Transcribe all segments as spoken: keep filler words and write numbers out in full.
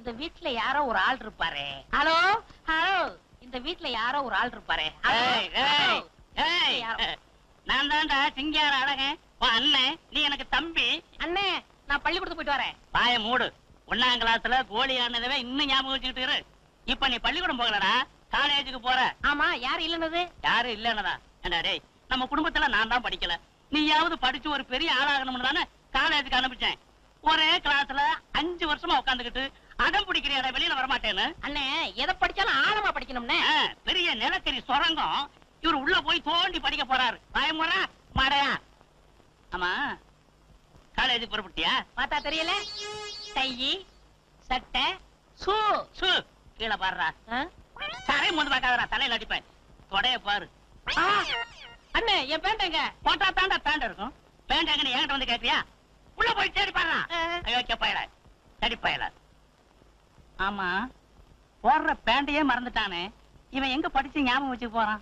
இந்த வீட்டுல யாரோ ஒரு ஆள் இருப்பாரு. ஹலோ ஹலோ, இந்த வீட்டுல யாரோ ஒரு ஆள் இருப்பாரு. நான் தான்டா சிங்கார அழகன் அண்ணன். நீ எனக்கு தம்பி. அண்ணே, நான் பள்ளிக்கூடத்துக்கு போயிட்டு வரேன். பாய மூடு. ஒன்னாம் கிளாஸ்ல கோழி ஆனதவே இன்னும் ஞாபகம் வச்சுக்கிட்டு இரு. இப்ப நீ பள்ளிக்கூடம் போகலடா, காலேஜுக்கு போற. ஆமா, யாரு இல்லன்னது? யாரு இல்லன்னதா? ஏண்டா டேய், நம்ம குடும்பத்துல நான் தான் படிக்கல, நீயாவது படிச்சு ஒரு பெரிய ஆளாகணும்னு தானே காலேஜுக்கு அனுப்பிச்சேன். ஒரே கிளாஸ்ல அஞ்சு வருஷமா உட்காந்துக்கிட்டு அடம் பிடிக்கிற வெளியில வரமாட்டேன்னு. அண்ணே, எதை படிச்சாலும் ஆழமா படிக்கணும்னே. பெரிய நிலக்கரி சுரங்கம் இவரு உள்ள போய் தோண்டி படிக்க போறாரு. பயமுறா மாடையா? ஆமா, காலேஜுக்கு புறப்பட்டியா? பார்த்தா தெரியல. டை, சட்டை, சூ சூ கீழே பாடுறா. தரை முந்து பார்க்காதரா, தலையில அடிப்பேன். தொடைய பாரு. அண்ணே, என் பேண்ட் எங்க? போட்டா தாண்டா பேண்ட் இருக்கும். பேண்ட் எங்க என்கிட்ட வந்து கேட்கிறியா? உள்ள போய் தேடி பாடுறா. ஐயோ பயல, தேடி பயல. ஆமா, போடுற பேண்டையே மறந்துட்டானே இவன். எங்க படிச்சு ஞாபகம் வச்சு போறான்?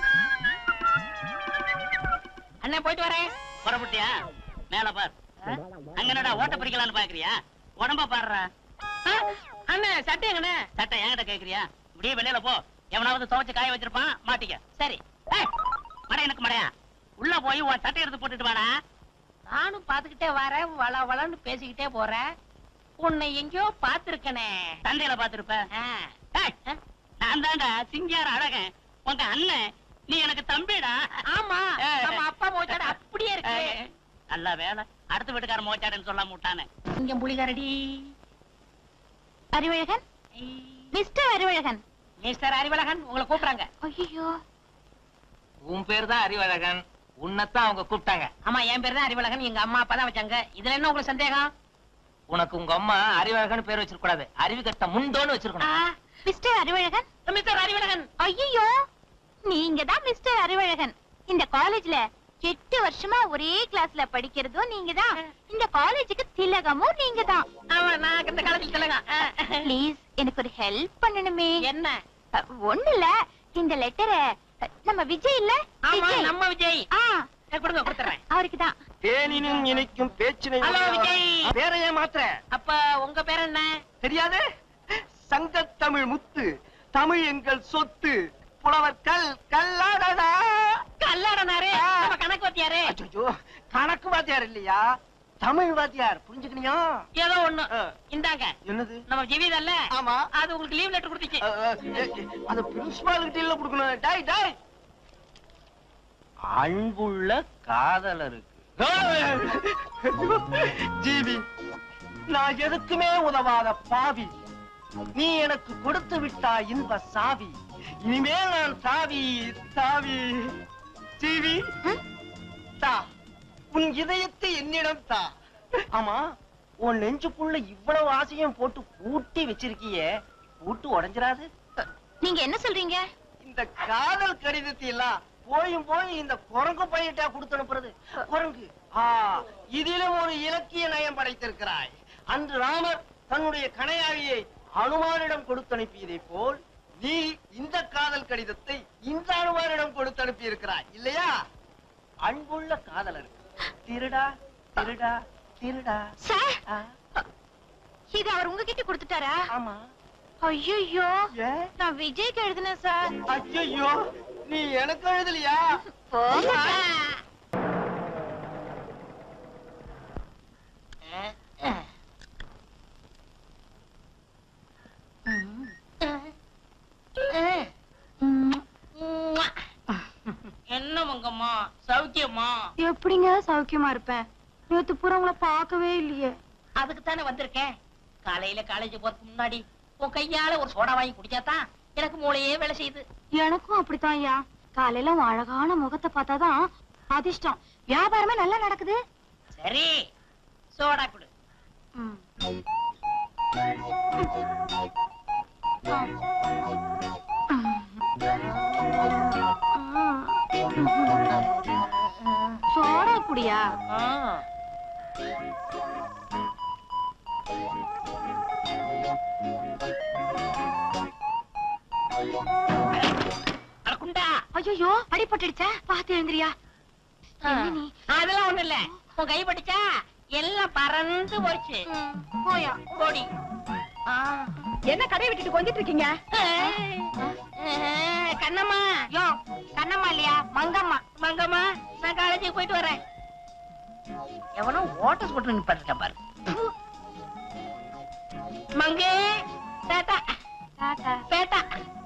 அண்ணே, போயிட்டு வரேன். புறப்பட்டியா? மேல பார். அங்க என்னடா ஓட்ட பிரிக்கலான்னு பாக்குறியா? உடம்ப பாடுறா. அண்ணே, சட்டை எங்கண்ணே? சட்டை என்கிட்ட கேக்குறியா? இப்படியே வெளியில போ. எவனாவது துவைச்சு காய வச்சிருப்பான், மாட்டிக்க. சரி. மடை எனக்கு மடையா? உள்ள போய் உன் சட்டை எடுத்து போட்டுட்டு வாடா. நானும் பாத்துக்கிட்டே வரேன், வள வளன்னு பேசிக்கிட்டே போறேன். உன்னை எங்கயோ பாத்துருக்கனே. சந்தையில பாத்துருப்ப. நான் தான்டா சிங்கார அழகன் உங்க அண்ணன். நீ எனக்கு தம்பிடா. ஆமா, நம்ம அப்பா மோச்சாடு அப்படியே இருக்கு. நல்ல வேலை, அடுத்த வீட்டுக்கார மோச்சாடுன்னு சொல்லாம விட்டானே. இங்க புலிகாரடி. அறிவழகன், மிஸ்டர் அறிவழகன். மிஸ்டர் அறிவழகன் உங்களை கூப்பிடுறாங்க. ஐயோ, உன் பேர் தான் அறிவழகன், உன்னைத்தான் அவங்க கூப்பிட்டாங்க. ஆமா, என் பேர் தான் அறிவழகன், எங்க அம்மா அப்பா தான் வச்சாங்க. இதுல என்ன உங்களுக்கு சந்தேகம்? உனக்கு உங்க அம்மா அறிவழகன் பேர் வச்சிருக்க கூடாது, அறிவு கட்ட முண்டோன்னு வச்சிருக்கணும். மிஸ்டர் அறிவழகன். மிஸ்டர் அறிவழகன். ஐயோ, நீங்க தான் மிஸ்டர் அறிவழகன். இந்த காலேஜ்ல எட்டு வருஷமா ஒரே கிளாஸ்ல படிக்கிறதும் நீங்க தான். இந்த காலேஜுக்கு திலகமும் நீங்க தான். ஆமா, நான் இந்த காலேஜ்ல திலகம். ப்ளீஸ், எனக்கு ஒரு ஹெல்ப் பண்ணணுமே. என்ன? ஒண்ணு இல்ல, இந்த லெட்டரை நம்ம விஜய் இல்ல? ஆமா, நம்ம விஜய். ஆ, கொடுங்க, கொடுத்துறேன். அவருக்கு தான். தேனினும் இனிக்கும் பேச்சினை. ஹலோ விஜய். பேரையே மாத்திர. அப்ப உங்க பேர் என்ன? தெரியாது? சங்கத்தமிழ் முத்து, தமிழ் எங்கள் சொத்து, புலவர் கல் கல்லாடனா. கல்லாடனாரு நம்ம கணக்கு வாத்தியாரு. ஐயோ, கணக்கு வாத்தியார் இல்லையா, தமிழ் வாத்தியார். புரிஞ்சுக்கணியா? ஏதோ ஒண்ணு. இந்தாங்க. என்னது? நம்ம ஜெவிதல்ல? ஆமா. அது உங்களுக்கு லீவ் லெட்டர் கொடுத்துச்சு. அது பிரின்சிபால் கிட்ட இல்ல கொடுக்கணும். டாய் டாய். அன்புள்ள காதலருக்கு. ஜீவி, நான் எதுக்குமே உதவாத பாவி, நீ எனக்கு கொடுத்து விட்டா இன்ப சாவி. இனிமேல் நான் சாவி சாவி. ஜீவி, தா உன் இதயத்தை என்னிடம் தா. ஆமா, உன் நெஞ்சுக்குள்ள இவ்வளவு ஆசையும் போட்டு பூட்டி வச்சிருக்கியே, பூட்டு உடைஞ்சிராது? நீங்க என்ன சொல்றீங்க? இந்த காதல் கடிதத்தை எல்லாம் போயும் போய் இந்த குரங்கு பையிட்டா கொடுத்து அனுப்புறது. குரங்கு, ஆ, இதிலும் ஒரு இலக்கிய நயம் படைத்திருக்கிறாய். அன்று ராமர் தன்னுடைய கணையாழியை அனுமானிடம் கொடுத்து அனுப்பியதை போல் நீ இந்த காதல் கடிதத்தை இந்த அனுமானிடம் கொடுத்து அனுப்பி இருக்கிறாய் இல்லையா? அன்புள்ள காதலர், திருடா திருடா திருடா. இது அவர் உங்ககிட்ட கொடுத்துட்டாரா? ஆமா. ஐயோ, நான் விஜய்க்கு எழுதினேன் சார். ஐயோ, நீ எனக்கு எழுதலையா? என்ன மங்கம்மா, சௌக்கியமா? எப்படிங்க சௌக்கியமா இருப்பேன்? நேத்து பூரா உங்களை பார்க்கவே இல்லையே. அதுக்கு தானே வந்திருக்கேன். காலையில காலேஜ் போறதுக்கு முன்னாடி உன் கையால ஒரு சோடா வாங்கி குடிச்சாதான் எனக்கு மூளையே வேலை செய்யுது. எனக்கும் அப்படித்தான் ஐயா. காலையில உன் அழகான முகத்தை பார்த்தாதான் அதிர்ஷ்டம். வியாபாரமே நல்லா நடக்குது. சரி, சோடா குடு. சோடா குடியா? ஐயோ, அடிபட்டுடுச்சா? பாத்து எழுந்திரியா. அதெல்லாம் ஒண்ணு இல்ல, உன் கை படிச்சா எல்லாம் பறந்து போச்சு. போயா போடி. என்ன கடையை விட்டுட்டு கொஞ்சிட்டு இருக்கீங்க? கண்ணம்மா. யோ, கண்ணம்மா இல்லையா, மங்கம்மா. மங்கம்மா, நான் காலேஜுக்கு போயிட்டு வரேன். எவனோ ஓட்ட ஸ்கூட்டர் நிப்பாட்டிருக்கேன் பாரு. மங்கே, டாடா. டாடா. பேட்டா.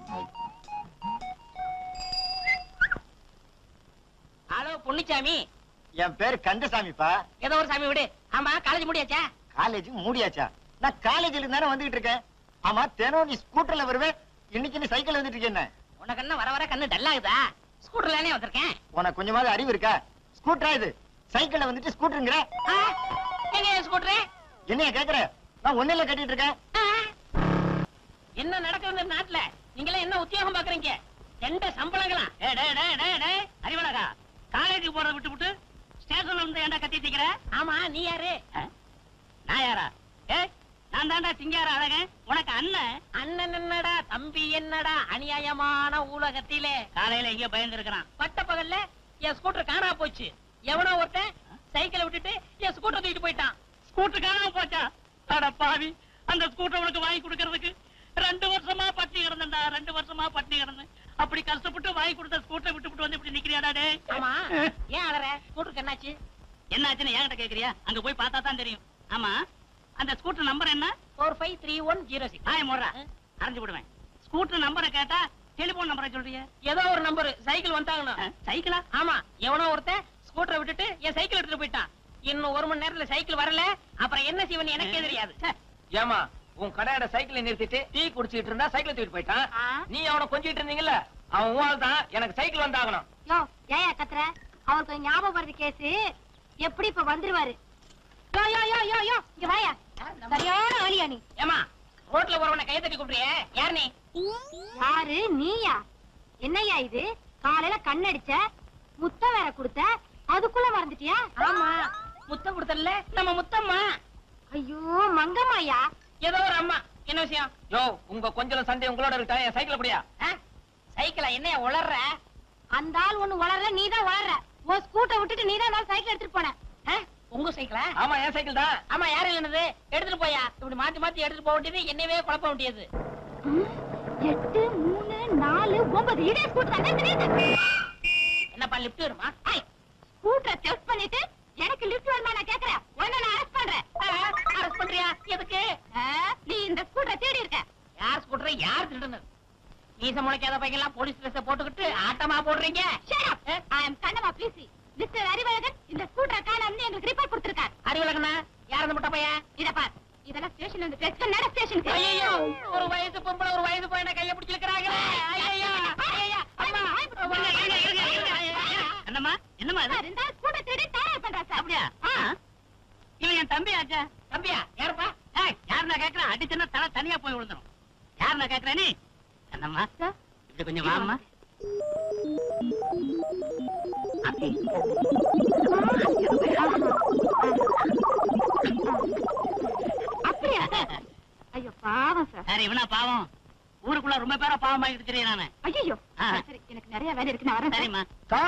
ஹலோ பொன்னிச்சாமி. என் பேரு கந்தசாமிப்பா. ஏதோ ஒரு சாமி விடு. ஆமா, காலேஜ் முடியாச்சா? காலேஜ் மூடியாச்சா? நான் காலேஜ்ல தானே வந்துகிட்டு இருக்கேன். ஆமா, தினம் நீ ஸ்கூட்டர்ல வருவேன், இன்னைக்கு நீ சைக்கிள் வந்துட்டு இருக்கேன். உனக்கு என்ன வர வர கண்ணு டல்லாகுதா? ஸ்கூட்டர்லானே வந்திருக்கேன். உனக்கு கொஞ்சமாவது அறிவு இருக்கா? ஸ்கூட்டரா இது? சைக்கிள்ல வந்துட்டு ஸ்கூட்டருங்கிற? எங்க ஸ்கூட்டரு? என்னைய கேக்குற? நான் ஒன்னில கட்டிட்டு இருக்கேன். என்ன நடக்குது நாட்டுல? நீங்களே என்ன உத்தியோகம் பாக்குறீங்க? எந்த சம்பளங்களா? அறிவழகா, காலேஜுக்கு போறத விட்டு விட்டு ஸ்டேஷன்ல வந்து ஏன்டா கத்தி தீக்கிற? ஆமா, நீ யாரு? நான் யாரா? ஏ, நான் தாண்டா சிங்கார அழகன், உனக்கு அண்ணன். அண்ணன் என்னடா, தம்பி என்னடா, அநியாயமான உலகத்திலே. காலையில எங்க பயந்து இருக்கிறான். பட்ட பகல்ல என் ஸ்கூட்டர் காணா போச்சு. எவனோ ஒருத்தன் சைக்கிளை விட்டுட்டு என் ஸ்கூட்டர் தூக்கிட்டு போயிட்டான். ஸ்கூட்டர் காணாம போச்சா? அட பாவி, அந்த ஸ்கூட்டர் உனக்கு வாங்கி கொடுக்கறதுக்கு ரெண்டு வருஷமா பட்டி கிடந்தா, ரெண்டு வருஷமா பட்டி கிடந்தேன். அப்படி கஷ்டப்பட்டு வாங்கி கொடுத்த ஸ்கூட்டரை விட்டு வந்து இப்படி நிக்கிறியாடா? டே, ஆமா, ஏன் அலற? ஸ்கூட்டருக்கு என்னாச்சு? என்னாச்சுன்னு என்கிட்ட கேக்குறியா? அங்க போய் பார்த்தா தான் தெரியும். ஆமா, அந்த ஸ்கூட்டர் நம்பர் என்ன? Four five three one zero six. ஆய் மோடுறா, அரைஞ்சு விடுவேன். ஸ்கூட்டர் நம்பரை கேட்டா டெலிபோன் நம்பரை சொல்றிய? ஏதோ ஒரு நம்பர். சைக்கிள் வந்தாங்கணும். சைக்கிளா? ஆமா, எவனோ ஒருத்தன் ஸ்கூட்டரை விட்டுட்டு என் சைக்கிள் எடுத்துட்டு போயிட்டான். இன்னும் ஒரு மணி நேரத்துல சைக்கிள் வரல, அப்புறம் என்ன செய்வன்னு எனக்கே தெரியாது. ஏமா, உன் கடையோட சைக்கிளை நிறுத்திட்டு டீ குடிச்சிட்டு இருந்தா சைக்கிள் தூக்கிட்டு போயிட்டான். நீ அவனை கொஞ்சிட்டு இருந்தீங்கல்ல, அவன் உன் தான் எனக்கு சைக்கிள் வந்தாகணும். யோ, ஏயா கத்துற? அவருக்கு ஞாபகம் வருது கேஸ். எப்படி இப்ப வந்துருவாரு? யோ யோ யோ யோ யோ, இங்க வாயா. சரியான ஆளியா நீ? ஏமா, ரோட்ல போறவனை கையை தட்டி கூப்பிடுறியே, யார் நீ? யாரு நீயா? என்னய்யா இது? காலையில கண்ணடிச்ச, முத்தம் வேற கொடுத்த, அதுக்குள்ள மறந்துட்டியா? ஆமா, முத்தம் கொடுத்தல நம்ம முத்தம்மா. ஐயோ மங்கம்மாயா. ஏதோ ஒரு அம்மா. என்ன விஷயம்? யோ, உங்க கொஞ்சம் சண்டை உங்களோட இருக்கா? என் சைக்கிள் அப்படியா? சைக்கிளா? என்னைய உளர்ற? அந்த ஆள் ஒண்ணு வளர்ற, நீதான் வளர்ற. உன் ஸ்கூட்டர் விட்டுட்டு நீதான் சைக்கிள் எடுத்துட்டு போன. உங்க சைக்கிளா? ஆமா, என் சைக்கிள் தான். ஆமா, யாரு இல்லனது? எடுத்துட்டு போயா. இப்படி மாத்தி மாத்தி எடுத்துட்டு போக வேண்டியது, என்னவே குழப்ப வேண்டியது. எட்டு மூணு நாலு ஒன்பது இதே ஸ்கூட்டர் தான் தெரியுது. என்னப்பா, லிப்ட் வருமா? ஸ்கூட்டரை டெஸ்ட் பண்ணிட்டு எனக்கு லிஃப்ட் வருமா நான் கேக்குறேன். உன்னை நான் அரெஸ்ட் பண்றேன். அரெஸ்ட் பண்றியா? எதுக்கு? நீ இந்த ஸ்கூட்டரை தேடி இருக்க. யார் ஸ்கூட்டரை யார் திருடுனது? மீச முளைக்காத பையெல்லாம் போலீஸ் ட்ரெஸ் போட்டுக்கிட்டு ஆட்டமா போடுறீங்க. Shut up. I am Kannamma busy. Mister Arivazhagan இந்த ஸ்கூட்டரை காணோம்னு எங்களுக்கு ரிப்போர்ட் கொடுத்திருக்கார். அறிவழகனா? யார் அந்த முட்டை பையன்? இத பார், இதெல்லாம் ஸ்டேஷன்ல இருந்து டெஸ்ட் நட ஸ்டேஷனுக்கு. ஐயோ, ஒரு வயசு பொம்பளை ஒரு வயசு பையனை கைய பிடிச்சிருக்காங்களே. ஐயோ ஐயோ, அம்மா. என்னம்மா, என்னம்மா இது? சார், இந்த ஸ்கூட்டர் தேடி தயார் பண்றா சார். அப்படியா? இவன் என் தம்பி ஆச்சா. தம்பியா? யாருப்பா? ஏய், யார் நான் கேக்குறேன்? அடிச்சுன்னா தலை தனியா போய் விழுந்துரும். யார் நான் கேக்குறேன்? நீ என்னம்மா, சார், இப்படி கொஞ்சம் வாம்மா. அப்படியா? ஐயோ பாவம் சார். சரி, இவனா பாவம்? ஊருக்குள்ள ரொம்ப பேரா பாவம் ஆகிட்டு தெரியும் நானு. ஐயோ, சரி, எனக்கு நிறைய வேலை இருக்கு, நான் வரேன். சரிம்மா.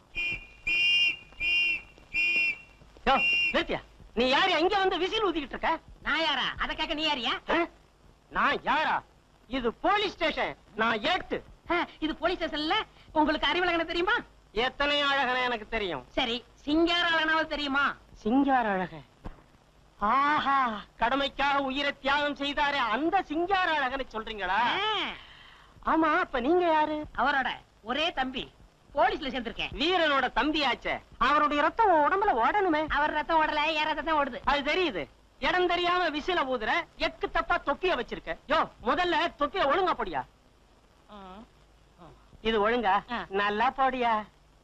யோ, நிறுத்தியா? நீ யாரு அங்க வந்து விசில் ஊதிக்கிட்டு இருக்க? நான் யாரா? அத கேட்க நீ யாரியா? நான் யாரா? இது போலீஸ் ஸ்டேஷன். நான் ஏட்டு. இது போலீஸ் ஸ்டேஷன்ல. உங்களுக்கு அறிவழகனை தெரியுமா? எத்தனை அழகன எனக்கு தெரியும். சரி, சிங்கார அழகனாவது தெரியுமா? சிங்கார அழகன். ஆஹா, கடமைக்காக உயிரை தியாகம் செய்தாரே அந்த சிங்கார அழகனை சொல்றீங்களா? ஆமா, அப்ப நீங்க யாரு? அவரோட ஒரே தம்பி. போலீஸ்ல சேர்ந்திருக்கேன். வீரனோட தம்பியாச்சே. அவருடைய ரத்தம் உன் உடம்புல ஓடணுமே. அவர் ரத்தம் ஓடல, என் ரத்தம் தான் ஓடுது. அது தெரியுது. இடம் தெரியாம விசில ஊதுற, எக்கு தப்பா தொப்பிய வச்சிருக்க. யோ, முதல்ல தொப்பிய ஒழுங்கா போடியா. இது ஒழுங்கா? நல்லா போடியா.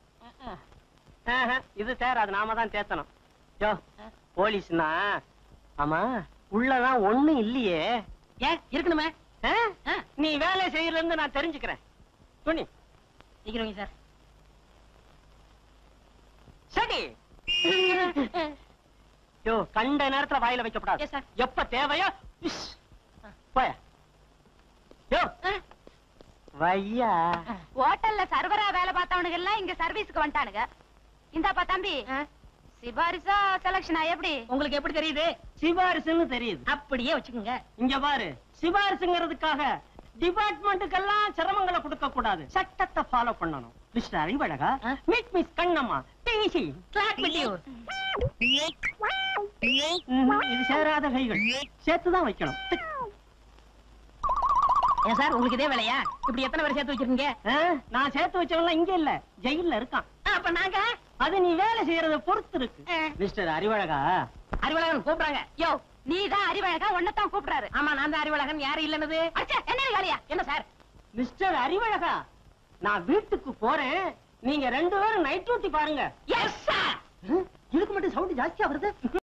இது தேராது, நாம தான் தேத்தணும். யோ, போலீஸ்னா ஆமா, உள்ளதான் ஒண்ணு இல்லையே. ஏன் இருக்கணுமே? நீ வேலை செய்யல இருந்து நான் தெரிஞ்சுக்கிறேன். துணி நிக்கிறீங்க சார். சரி. யோ, கண்ட நேரத்துல வாயில வைக்கப்படாது. Yes, sir. எப்ப தேவையோ போய. யோ, வையா. ஹோட்டல்ல சர்வரா வேலை பார்த்தவனுங்க எல்லாம் இங்க சர்வீஸ்க்கு வந்துட்டானுங்க. இந்தாப்பா தம்பி, சிபாரிசா செலக்ஷனா எப்படி? உங்களுக்கு எப்படி தெரியுது? சிபாரிசுன்னு தெரியுது. அப்படியே வச்சுக்கோங்க. இங்க பாரு, சிபாரிசுங்கிறதுக்காக டிபார்ட்மெண்ட்டுக்கெல்லாம் சிரமங்களை கொடுக்க கூடாது, சட்டத்தை ஃபாலோ பண்ணணும். மிஸ்டர் அறிவழகா, meet miss Kannamma, DC clerk விட்டியூர். இது சேராத கைகள், சேர்த்துதான் வைக்கணும். ஏன் சார் உங்களுக்கு இதே வேலையா? இப்படி எத்தனை பேர் சேர்த்து வச்சிருக்கீங்க? ஆ, நான் சேர்த்து வச்சவன்லாம் இங்க இல்ல, ஜெயில்ல இருக்கான். அப்ப நாங்க அது நீ வேலை செய்யறத பொறுத்து இருக்கு. மிஸ்டர் அறிவழகா, அறிவழகன் கூப்பிடுறாங்க. யோ, நீதான் அறிவழகா, உன்னதான் கூப்பிடுறாரு. ஆமா, நான் தான் அறிவழகன். யாரு இல்லன்னது? என்ன வேலையா? என்ன சார்? மிஸ்டர் அறிவழகா, நான் வீட்டுக்கு போறேன், நீங்க ரெண்டு பேரும் நைட் டியூட்டி பாருங்க. Yes sir. இதுக்கு மட்டும் சவுண்ட் ஜாஸ்தியா வருது.